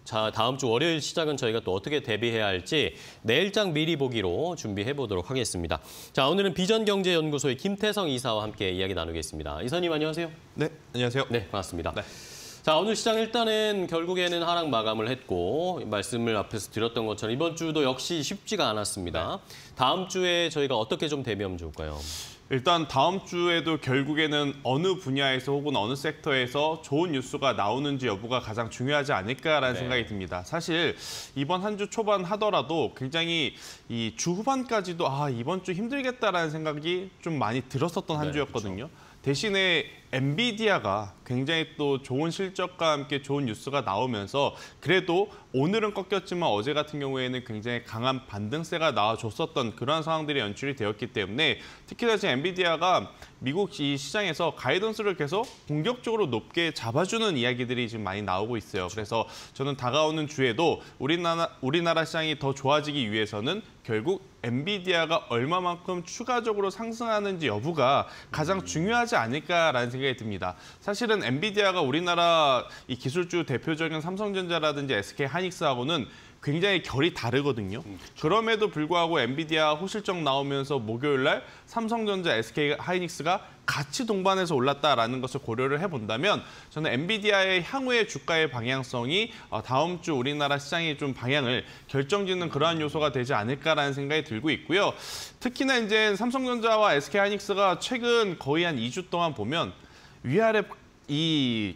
자, 다음 주 월요일 시작은 저희가 또 어떻게 대비해야 할지 내일장 미리 보기로 준비해 보도록 하겠습니다. 자, 오늘은 비전경제연구소의 김태성 이사와 함께 이야기 나누겠습니다. 이사님 안녕하세요. 네, 안녕하세요. 네, 반갑습니다. 네. 자, 오늘 시장 일단은 결국에는 하락 마감을 했고 말씀을 앞에서 드렸던 것처럼 이번 주도 역시 쉽지가 않았습니다. 네. 다음 주에 저희가 어떻게 좀 대비하면 좋을까요? 일단 다음 주에도 결국에는 어느 분야에서 혹은 어느 섹터에서 좋은 뉴스가 나오는지 여부가 가장 중요하지 않을까라는 생각이 듭니다. 사실 이번 한 주 초반 하더라도 굉장히 이 주 후반까지도 이번 주 힘들겠다라는 생각이 좀 많이 들었었던 한 주였거든요. 그렇죠. 대신에 엔비디아가 굉장히 또 좋은 실적과 함께 좋은 뉴스가 나오면서 그래도 오늘은 꺾였지만 어제 같은 경우에는 굉장히 강한 반등세가 나와줬었던 그런 상황들이 연출이 되었기 때문에 특히나 지금 엔비디아가 미국 이 시장에서 가이던스를 계속 공격적으로 높게 잡아주는 이야기들이 지금 많이 나오고 있어요. 그래서 저는 다가오는 주에도 우리나라 시장이 더 좋아지기 위해서는 결국 엔비디아가 얼마만큼 추가적으로 상승하는지 여부가 가장 중요하지 않을까라는 생각이 듭니다. 사실은 엔비디아가 우리나라 이 기술주 대표적인 삼성전자라든지 SK하이닉스하고는 굉장히 결이 다르거든요. 그럼에도 불구하고 엔비디아 호실적 나오면서 목요일 날 삼성전자, SK하이닉스가 같이 동반해서 올랐다라는 것을 고려를 해본다면 저는 엔비디아의 향후의 주가의 방향성이 다음 주 우리나라 시장의 좀 방향을 결정짓는 그러한 요소가 되지 않을까라는 생각이 들고 있고요. 특히나 이제 삼성전자와 SK하이닉스가 최근 거의 한 2주 동안 보면 위아래 이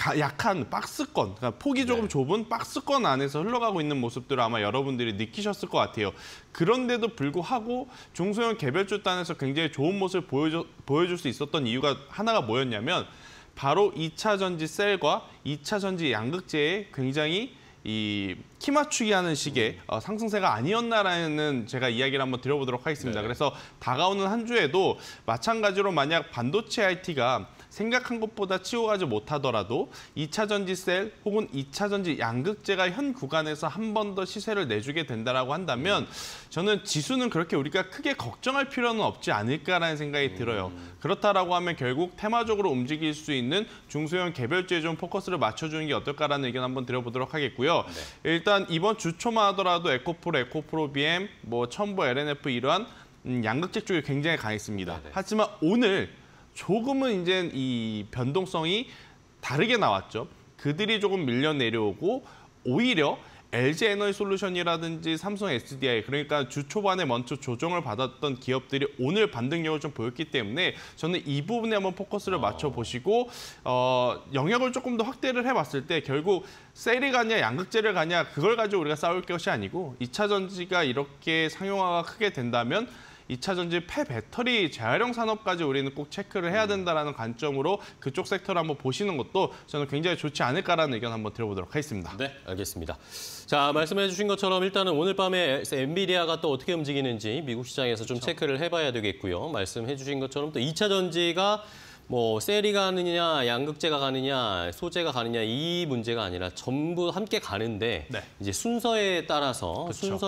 약한 박스권, 그러니까 폭이 조금 좁은 박스권 안에서 흘러가고 있는 모습들을 아마 여러분들이 느끼셨을 것 같아요. 그런데도 불구하고 중소형 개별주 단에서 굉장히 좋은 모습을 보여줄 수 있었던 이유가 하나가 뭐였냐면 바로 2차 전지 셀과 2차 전지 양극재의 굉장히 이 키 맞추기 하는 식의 상승세가 아니었나라는 제가 이야기를 한번 드려보도록 하겠습니다. 그래서 다가오는 한 주에도 마찬가지로 만약 반도체 IT가 생각한 것보다 치고 가지 못하더라도 2차 전지 셀 혹은 2차 전지 양극재가 현 구간에서 한 번 더 시세를 내주게 된다라고 한다면 저는 지수는 그렇게 우리가 크게 걱정할 필요는 없지 않을까라는 생각이 들어요. 그렇다라고 하면 결국 테마적으로 움직일 수 있는 중소형 개별주에 좀 포커스를 맞춰주는 게 어떨까라는 의견 한번 드려보도록 하겠고요. 일단 이번 주 초만 하더라도 에코프로 BM, 첨보, LNF 이러한 양극재 쪽이 굉장히 강했습니다. 하지만 오늘 조금은 이제 이 변동성이 다르게 나왔죠. 그들이 조금 밀려 내려오고 오히려 LG에너지솔루션이라든지 삼성 SDI, 그러니까 주 초반에 먼저 조정을 받았던 기업들이 오늘 반등력을 좀 보였기 때문에 저는 이 부분에 한번 포커스를 맞춰보시고 영역을 조금 더 확대를 해봤을 때 결국 셀이 가냐 양극재를 가냐 그걸 가지고 우리가 싸울 것이 아니고 2차 전지가 이렇게 상용화가 크게 된다면 2차 전지 폐배터리 재활용 산업까지 우리는 꼭 체크를 해야 된다는 관점으로 그쪽 섹터를 한번 보시는 것도 저는 굉장히 좋지 않을까라는 의견 한번 드려보도록 하겠습니다. 네, 알겠습니다. 자, 말씀해 주신 것처럼 일단은 오늘 밤에 엔비디아가 또 어떻게 움직이는지 미국 시장에서 좀 체크를 해봐야 되겠고요. 말씀해 주신 것처럼 또 2차 전지가 셀이 가느냐, 양극재가 가느냐, 소재가 가느냐 이 문제가 아니라 전부 함께 가는데 이제 순서에 따라서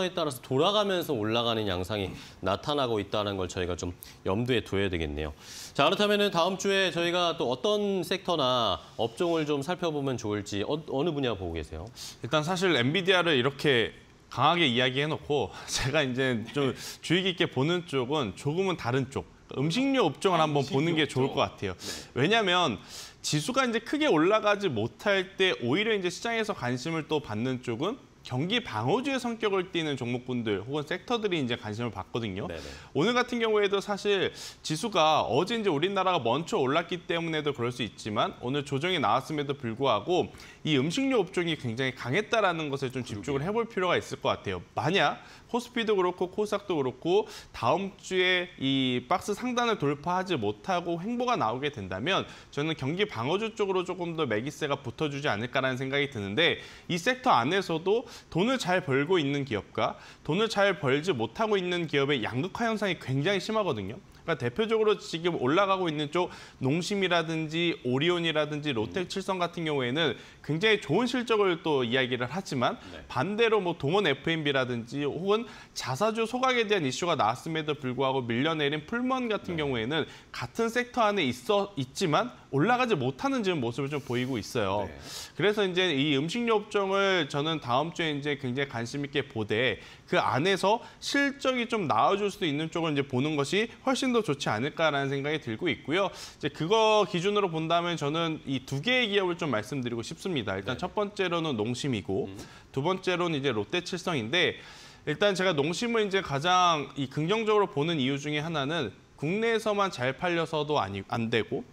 돌아가면서 올라가는 양상이 나타나고 있다는 걸 저희가 좀 염두에 둬야 되겠네요. 자, 그렇다면 다음 주에 저희가 또 어떤 섹터나 업종을 좀 살펴보면 좋을지 어느 분야 보고 계세요? 일단 사실 엔비디아를 이렇게 강하게 이야기해놓고 제가 이제 좀 주의 깊게 보는 쪽은 조금은 다른 쪽. 음식료 업종을 한번 보는 게 좋을 것 같아요. 왜냐하면 지수가 이제 크게 올라가지 못할 때 오히려 이제 시장에서 관심을 또 받는 쪽은 경기 방어주의 성격을 띠는 종목군들 혹은 섹터들이 이제 관심을 받거든요. 오늘 같은 경우에도 사실 지수가 어제 이제 우리나라가 먼저 올랐기 때문에도 그럴 수 있지만 오늘 조정이 나왔음에도 불구하고 이 음식료 업종이 굉장히 강했다라는 것에 좀 집중을 해볼 필요가 있을 것 같아요. 만약 코스피도 그렇고 코스닥도 그렇고 다음 주에 이 박스 상단을 돌파하지 못하고 횡보가 나오게 된다면 저는 경기 방어주 쪽으로 조금 더 매기세가 붙어주지 않을까라는 생각이 드는데 이 섹터 안에서도 돈을 잘 벌고 있는 기업과 돈을 잘 벌지 못하고 있는 기업의 양극화 현상이 굉장히 심하거든요. 그러니까 대표적으로 지금 올라가고 있는 쪽 농심이라든지 오리온이라든지 롯데칠성 같은 경우에는 굉장히 좋은 실적을 또 이야기를 하지만 반대로 뭐 동원 F&B라든지 혹은 자사주 소각에 대한 이슈가 나왔음에도 불구하고 밀려내린 풀먼 같은 경우에는 같은 섹터 안에 있지만 올라가지 못하는 지금 모습을 좀 보이고 있어요. 그래서 이제 이 음식료 업종을 저는 다음 주에 이제 굉장히 관심 있게 보되 그 안에서 실적이 좀 나와줄 수 있는 쪽을 이제 보는 것이 훨씬 더 좋지 않을까라는 생각이 들고 있고요. 이제 그거 기준으로 본다면 저는 이 두 개의 기업을 좀 말씀드리고 싶습니다. 일단 첫 번째로는 농심이고 두 번째로는 이제 롯데칠성인데 일단 제가 농심을 이제 가장 이 긍정적으로 보는 이유 중에 하나는 국내에서만 잘 팔려서도 안 되고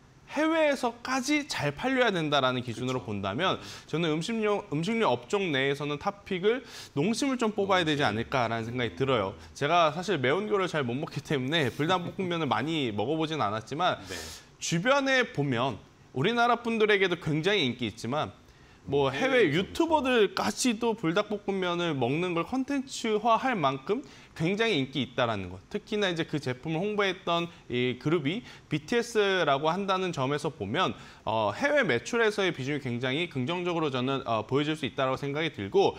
해외에서까지 잘 팔려야 된다라는 기준으로 본다면 저는 음식료 업종 내에서는 탑픽을 농심을 좀 뽑아야 되지 않을까라는 생각이 들어요. 제가 사실 매운 거를 잘 못 먹기 때문에 불닭볶음면을 많이 먹어보진 않았지만 주변에 보면 우리나라 분들에게도 굉장히 인기 있지만 뭐 해외 유튜버들까지도 불닭볶음면을 먹는 걸 컨텐츠화할 만큼 굉장히 인기 있다라는 것. 특히나 이제 그 제품을 홍보했던 이 그룹이 BTS라고 한다는 점에서 보면 해외 매출에서의 비중이 굉장히 긍정적으로 저는 보여질 수 있다고 생각이 들고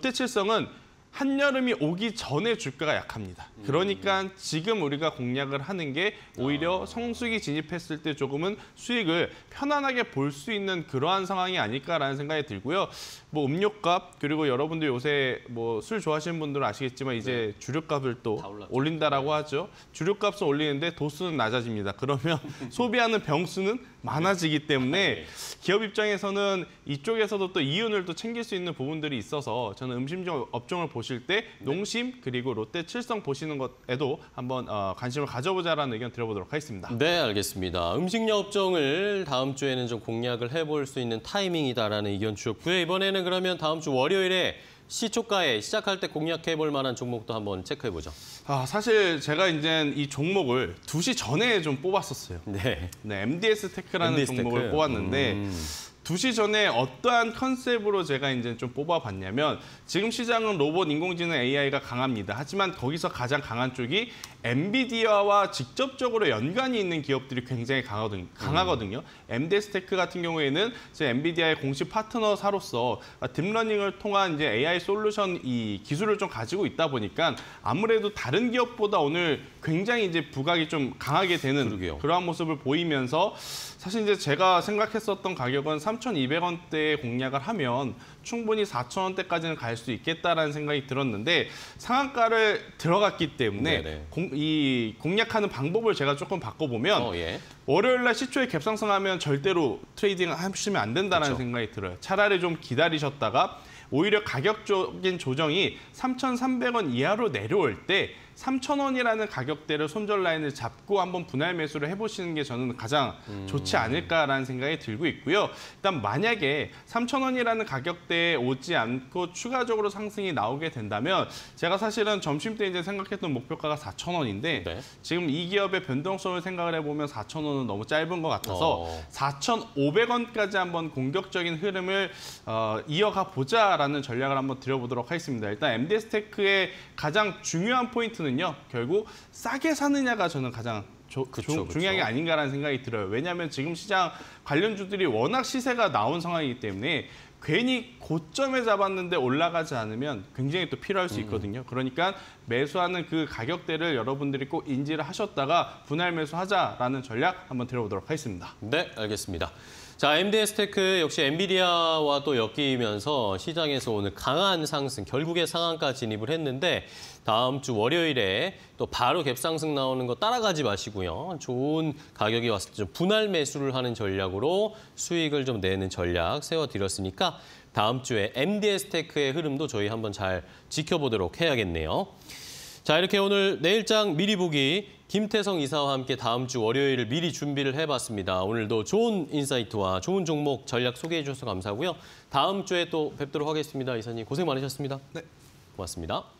롯데칠성은 한여름이 오기 전에 주가가 약합니다. 그러니까 지금 우리가 공략을 하는 게 오히려 성수기 진입했을 때 조금은 수익을 편안하게 볼 수 있는 그러한 상황이 아닐까라는 생각이 들고요. 뭐 음료값 그리고 여러분들 요새 뭐 술 좋아하시는 분들은 아시겠지만 이제 주류값을 또 올린다라고 하죠. 주류값은 올리는데 도수는 낮아집니다. 그러면 소비하는 병수는 많아지기 때문에 기업 입장에서는 이쪽에서도 또 이윤을 또 챙길 수 있는 부분들이 있어서 저는 음식료 업종을 보실 때 농심 그리고 롯데칠성 보시는 것에도 한번 관심을 가져보자라는 의견 드려보도록 하겠습니다. 네, 알겠습니다. 음식료 업종을 다음 주에는 좀 공략을 해볼 수 있는 타이밍이다라는 의견 주셨고요. 이번에는 그러면 다음 주 월요일에 시초가에 시작할 때 공략해볼 만한 종목도 한번 체크해보죠. 사실 제가 이제 이 종목을 2시 전에 좀 뽑았었어요. 네, MDS 테크라는 종목을 뽑았는데 2시 전에 어떠한 컨셉으로 제가 이제 좀 뽑아봤냐면 지금 시장은 로봇, 인공지능, AI가 강합니다. 하지만 거기서 가장 강한 쪽이 엔비디아와 직접적으로 연관이 있는 기업들이 굉장히 강하거든요. MDS테크 같은 경우에는 제 엔비디아의 공식 파트너사로서 딥러닝을 통한 이제 AI 솔루션 이 기술을 좀 가지고 있다 보니까 아무래도 다른 기업보다 오늘 굉장히 이제 부각이 좀 강하게 되는 그러한 모습을 보이면서 사실 이제 제가 생각했었던 가격은 3,200원대에 공략을 하면 충분히 4,000원대까지는 갈 수 있겠다라는 생각이 들었는데 상한가를 들어갔기 때문에 이 공략하는 방법을 제가 조금 바꿔보면 월요일 날 시초에 갭상승하면 절대로 트레이딩 하시면 안 된다는 생각이 들어요. 차라리 좀 기다리셨다가 오히려 가격적인 조정이 3,300원 이하로 내려올 때 3,000원이라는 가격대를 손절 라인을 잡고 한번 분할 매수를 해보시는 게 저는 가장 좋지 않을까라는 생각이 들고 있고요. 일단 만약에 3,000원이라는 가격대에 오지 않고 추가적으로 상승이 나오게 된다면 제가 사실은 점심 때 이제 생각했던 목표가가 4,000원인데 지금 이 기업의 변동성을 생각을 해보면 4,000원은 너무 짧은 것 같아서 4,500원까지 한번 공격적인 흐름을 이어가 보자라는 전략을 한번 드려보도록 하겠습니다. 일단 MDS테크의 가장 중요한 포인트는 결국 싸게 사느냐가 저는 가장 중요한 게 아닌가라는 생각이 들어요. 왜냐하면 지금 시장 관련주들이 워낙 시세가 나온 상황이기 때문에 괜히 고점에 잡았는데 올라가지 않으면 굉장히 또 필요할 수 있거든요. 그러니까 매수하는 그 가격대를 여러분들이 꼭 인지를 하셨다가 분할 매수하자라는 전략 한번 들어보도록 하겠습니다. 네, 알겠습니다. 자, MDS테크 역시 엔비디아와 또 엮이면서 시장에서 오늘 강한 상승, 결국에 상한가 진입을 했는데 다음 주 월요일에 또 바로 갭상승 나오는 거 따라가지 마시고요. 좋은 가격이 왔을 때 좀 분할 매수를 하는 전략으로 수익을 좀 내는 전략 세워드렸으니까 다음 주에 MDS테크의 흐름도 저희 한번 잘 지켜보도록 해야겠네요. 자, 이렇게 오늘 내일장 미리 보기 김태성 이사와 함께 다음 주 월요일을 미리 준비를 해봤습니다. 오늘도 좋은 인사이트와 좋은 종목 전략 소개해 주셔서 감사하고요. 다음 주에 또 뵙도록 하겠습니다. 이사님 고생 많으셨습니다. 네, 고맙습니다.